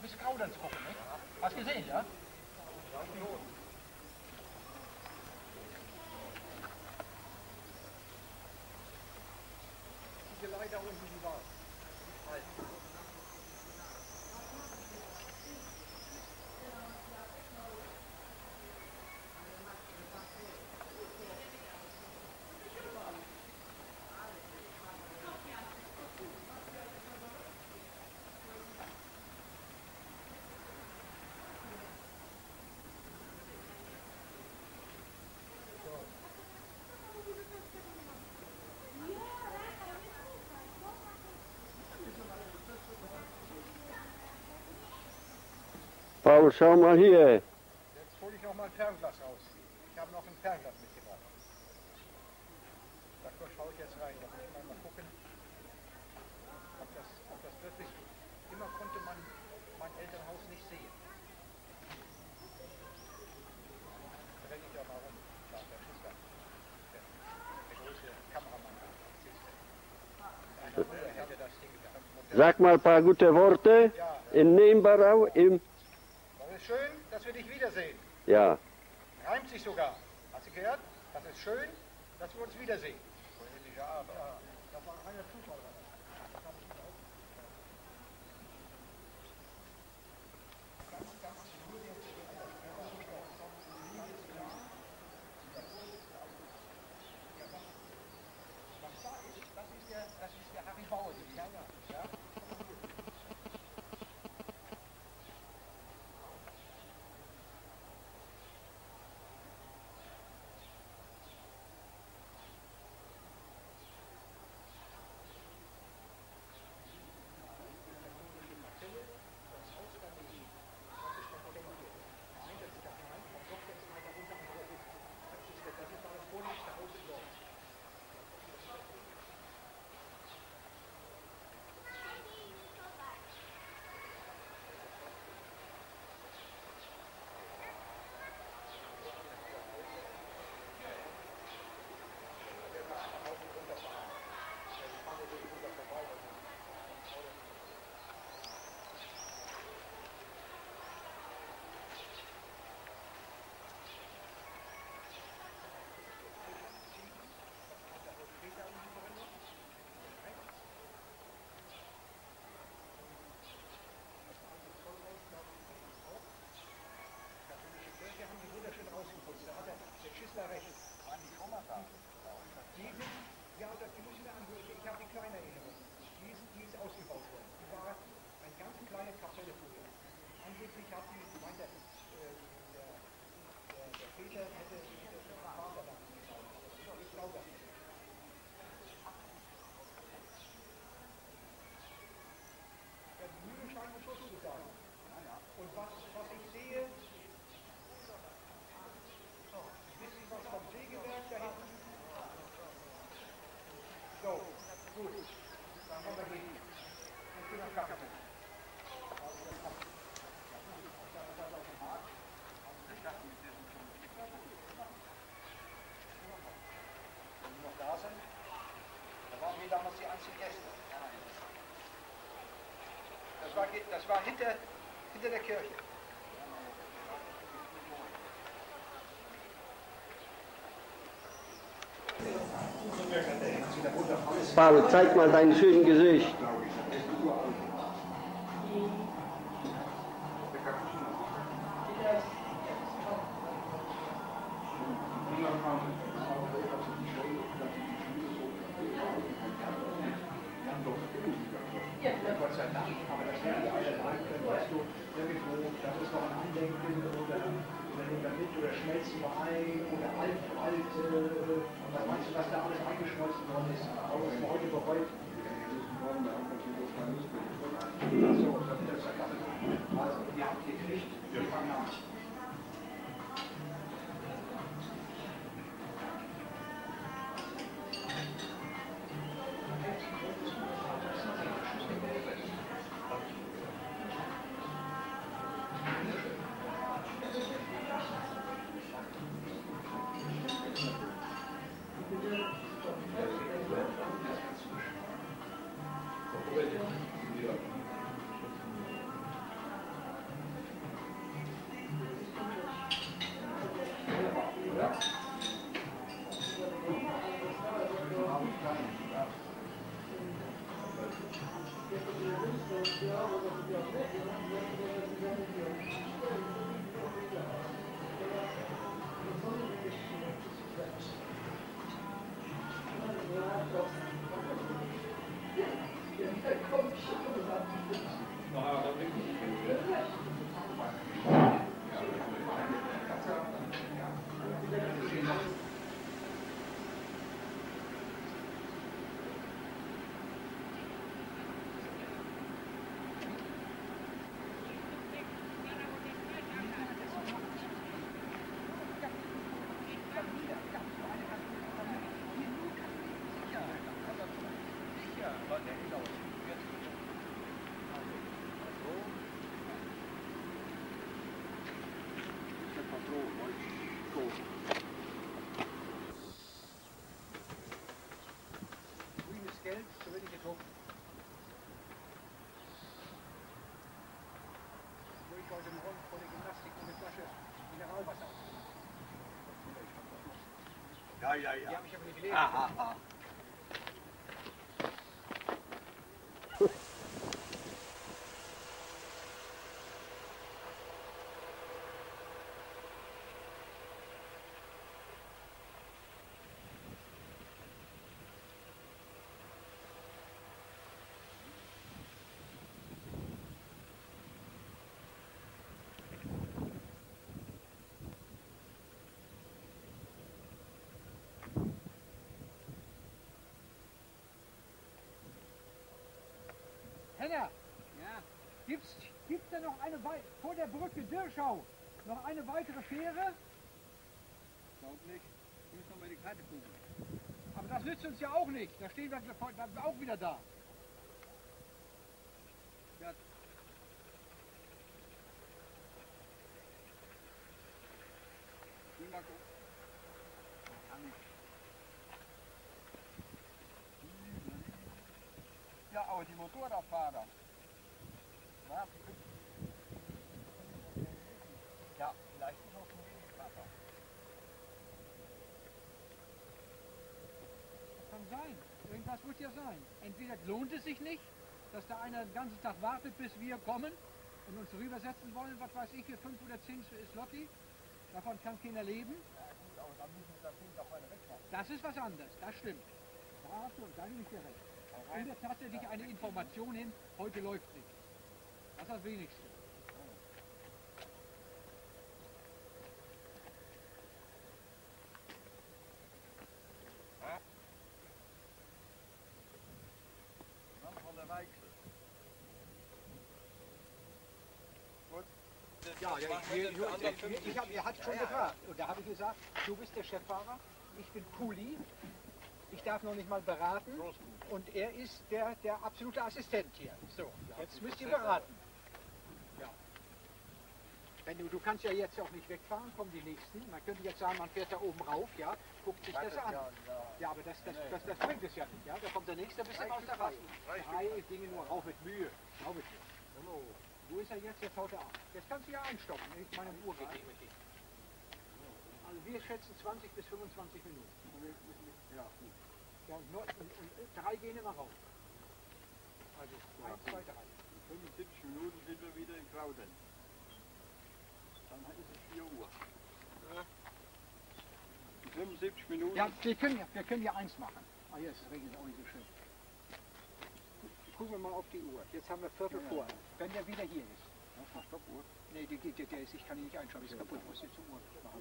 bisschen Graulands gucken, ne? Hast du gesehen, ja? Die Leiter unten, die war. Paul, schau mal hier. Jetzt hole ich noch mal ein Fernglas raus. Ich habe noch ein Fernglas mitgebracht. Da schaue ich jetzt rein. Da muss ich mal gucken, ob das wirklich... Immer konnte man mein Elternhaus nicht sehen. Da renne ich ja mal rum. Da, der Schuster. Der große Kameramann. Der hätte das Ding gehabt. Sag mal ein paar gute Worte in Nebenbarau. Das ist schön, dass wir dich wiedersehen. Ja. Reimt sich sogar. Hast du gehört? Das ist schön, dass wir uns wiedersehen. Ja, das war ein reiner Zufall. Das ist der Harry Bauer. Ja. Damals die einzigen Gäste. Das war hinter der Kirche. Paul, zeig mal dein schönes Gesicht. Gott sei Dank, aber das werden die alle leiden können, weißt du, irgendwo, das ist noch ein Andenken oder mit oder Schmelzwein oder alte, und was meinst du, was da alles eingeschmolzen worden ist, auch ist heute bereut. Also, ihr habt gekriegt, wir fangen an. Grünes Geld, so wird gedruckt. Wo ich heute Morgen vor der Gymnastik eine Flasche Mineralwasser. Ja, ja, Die ja. habe ich aber nicht gelesen. Henner, Ja, gibt's da noch eine vor der Brücke Dirschau noch eine weitere Fähre? glaub nicht. Ich muss noch mal die Karte gucken. Aber das nützt uns ja auch nicht. Da stehen wir dann auch wieder da. Ja. Mal gucken. Kann ich. Ja, aber die Motorradfahrer. Was? Ja, vielleicht ist auch ein wenig Wasser. Kann sein. Irgendwas wird ja sein. Entweder lohnt es sich nicht, dass da einer den ganzen Tag wartet, bis wir kommen und uns rübersetzen wollen, was weiß ich, für 5 oder 10 Slotti. Davon kann keiner leben. Aber dann müssen wir das Ding doch weiter wegmachen. Das ist was anderes, das stimmt. Da hast du, da gebe ich dir recht. Und jetzt tatsächlich eine Information hin, heute läuft nicht. Das ist das Wenigste. Dann von der Weichsel. Gut. Er hat schon gefragt. Und da habe ich gesagt, du bist der Cheffahrer, ich bin Kuli, ich darf noch nicht mal beraten. Und er ist der absolute Assistent hier. So, jetzt müsst ihr beraten. Ja. Du kannst ja jetzt auch nicht wegfahren, kommen die Nächsten. Man könnte jetzt sagen, man fährt da oben rauf, ja, guckt sich das an. Ja, aber das bringt es ja nicht. Ja? Da kommt der Nächste, bist du aus der Reihe. 3 Dinge nur rauf mit Mühe, glaube ich nicht. Wo ist er jetzt? Jetzt haut er ab. Jetzt kannst du ja einstoppen, ich meine Uhr gegeben. Also wir schätzen 20 bis 25 Minuten. Ja, gut. Ja, und 3 gehen immer rauf. Also 1, 2, 3. In 75 Minuten sind wir wieder in Grauden. Dann ist es 4 Uhr. In 75 Minuten. Ja, wir können ja eins machen. Ah, hier ist es regnet auch nicht so schön. Gucken wir mal auf die Uhr. Jetzt haben wir Viertel vor. Wenn der wieder hier ist. Das ist eine Stoppuhr. Nee, der ist, ich kann ihn nicht einschauen, ist kaputt. Ich muss jetzt zur Uhr machen.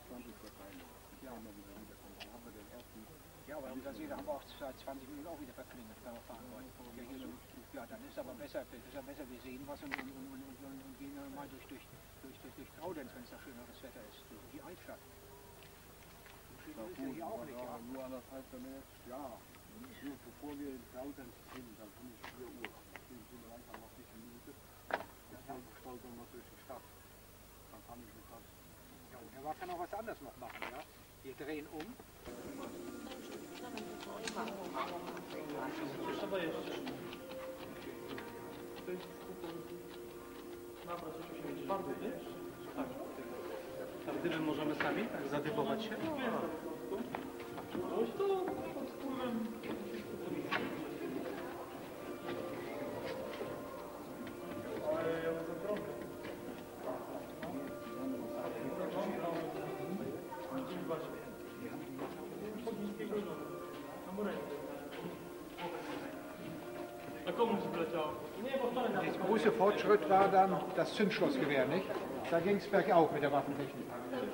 Ja, aber da sehen wir, haben wir auch seit 20 Minuten auch wieder verklingelt, wenn wir fahren wollen. Ja, dann ist aber besser, wir sehen was und gehen mal durch Graudenz, wenn es da schöneres Wetter ist, durch die Altstadt. So schön ist ja hier auch nicht, ja. Nur anderthalb ja. Nur bevor wir in Graudenz sind, dann bin ich 4 Uhr. Dann sind wir langsam noch nicht Minute. Dann stolpern wir durch die Stadt. Dann kann ich mit das. Ja, und der kann auch was anderes noch machen, ja. Wir drehen um. A gdybym możemy sami tak zadybować się? Der große Fortschritt war dann das Zündschlossgewehr, nicht? Da ging es bergauf mit der Waffentechnik.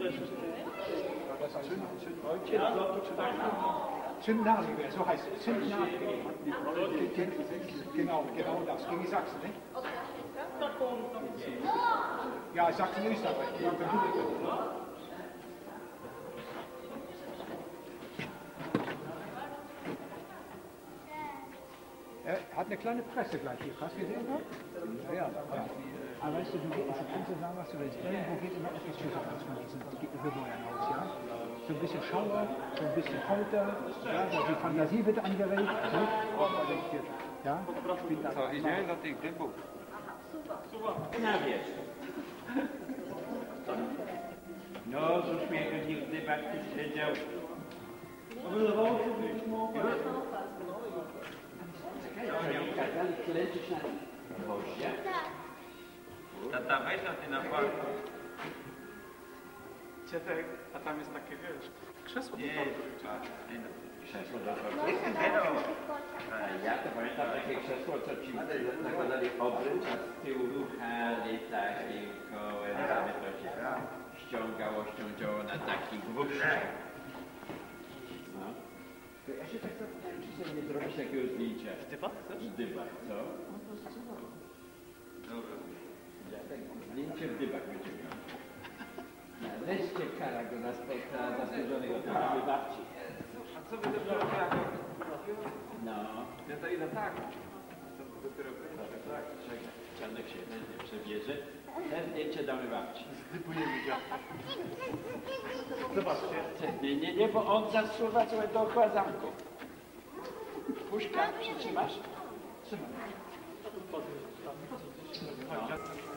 Zündnadelgewehr, so heißt es. Zündnadelgewehr. Genau das. Gegen die Sachsen, nicht? Ja, Sachsen-Österreich. Er hat eine kleine Presse gleich hier. Hast du gesehen? Ja. Aber weißt du, kannst du sagen, was du willst. Irgendwo geht immer etwas Schüsse raus von diesen Gebäuden aus, ja? So ein bisschen Schauer, so ein bisschen Folter, ja? Die Fantasie wird angeregt. Ne? Ja? Co, idzie do tych dybów? Na wiesz. No, z uśmiechu nigdy Baptyst siedział. Oni kazali klęczyć na wozie. Tata, weź na ty na parku. Cietek, a tam jest takie, wiesz, krzesło do Nie, tortu. krzesło do tortu. Ja to pamiętam takie krzesło, co ci nakładali obręcz, a z tyłu ruchali takim kołem, aby to się ściągało na takich wózkach. No. To ja się tak zapytałem, czy sobie nie zrobić takiego zdjęcia. Dyba chcesz? Z dyba, co? Dobra. Ja tak zdjęcie w dybach będzie miał. Weźcie kara go na zasłużonego prawie babci. A co wy dopiero tak? No. Ja to idę tak. To dopiero tak. Czekaj, Czanek się będzie przebierze. Te zdjęcie damy babci. Zdybujemy dziadka. Zobaczcie. Nie, bo on zasuwa sobie dookoła zamku. Puszka, przytrzymasz? Trzymaj. Chodź, dziadka.